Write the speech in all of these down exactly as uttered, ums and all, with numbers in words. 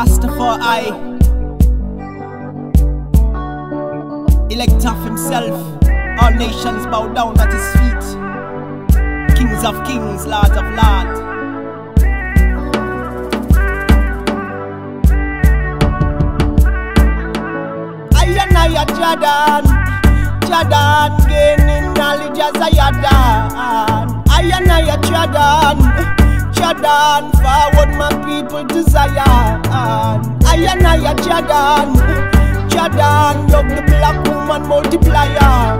Rastafari, elect of himself, all nations bow down at his feet. Kings of kings, lords of lords. I and I are Jordan, Jordan, gaining knowledge as I Jordan. I and I are Jordan, Jordan, forward my people desire. I and I are Jordan, Jordan, love the black woman multiplier.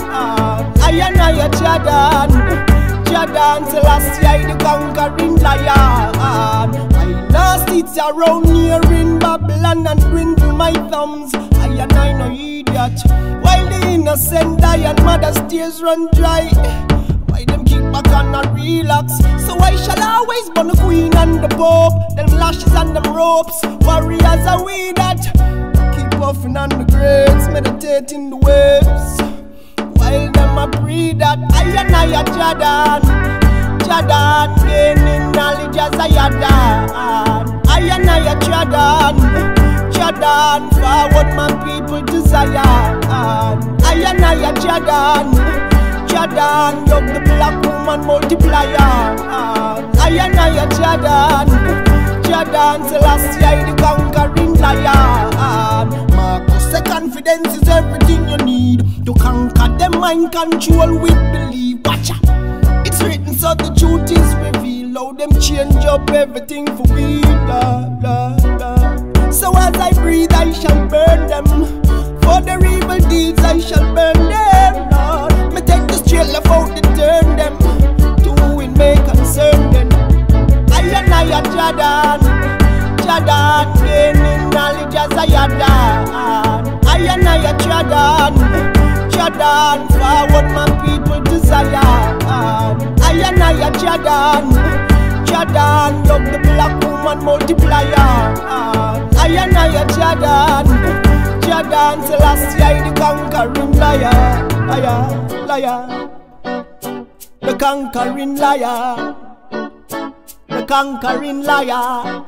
I and I are Jordan, Jordan, Celestia the conquering lion. I lost it around here in Babylon and dwindle my thumbs. I and I no idiot, while the innocent die and mother's tears run dry. Why them keep back and not relax? So I shall always burn the queen and the pope, them lashes and them ropes. Warriors are we that keep puffing on the grapes, meditating the waves, while them a breed that I and I are Jordan, Jordan, gaining knowledge as I Jordan. I and I are Jordan, Jordan, forward my people desire. I and I are Jordan, Jordan, love the black woman multiplier. I and I are Jordan, Jordan, Celestia the conquering lion. Marcus, the confidence is everything you need to conquer the mind control with belief. Watch out, it's written so the truth is revealed. How them change up everything for we. La, la, la. So as I breathe, I shall burn them. For their evil deeds, I shall burn them. Lord, me take the straight left out to turn them to who it may concern them. I and I are Jordan, Jordan, gaining knowledge as I Jordan. I and I are Jordan, Jordan, forward my people desire. I and I are Jordan, Jordan, love the black woman multiplier. I and I are Jordan, Jordan, Celestia the conquering liar, liar, liar, the conquering liar, the conquering liar.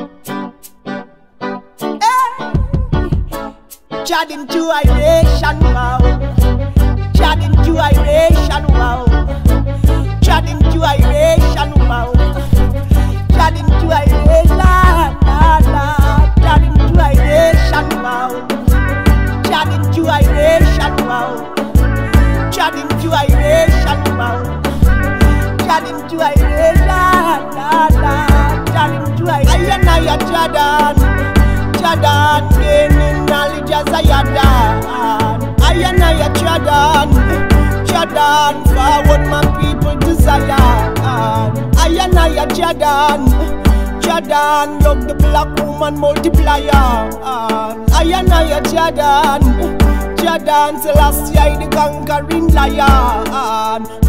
Chad into iration, wow. Chad into iration, wow. Chad into iration, wow. Chad into iration, la la la. Chad into iration, wow. Chad into iration, wow. Chad into iration, wow. Chad into iration, la la la. Chad into iration. I and I are Jordan, Jordan, gaining knowledge as I Jordan. I and I are Jordan, Jordan, forward my people desire. I and I are Jordan, Jordan, love the black woman multiplier. I and I are Jordan, Jordan, Celestia the conquering lion.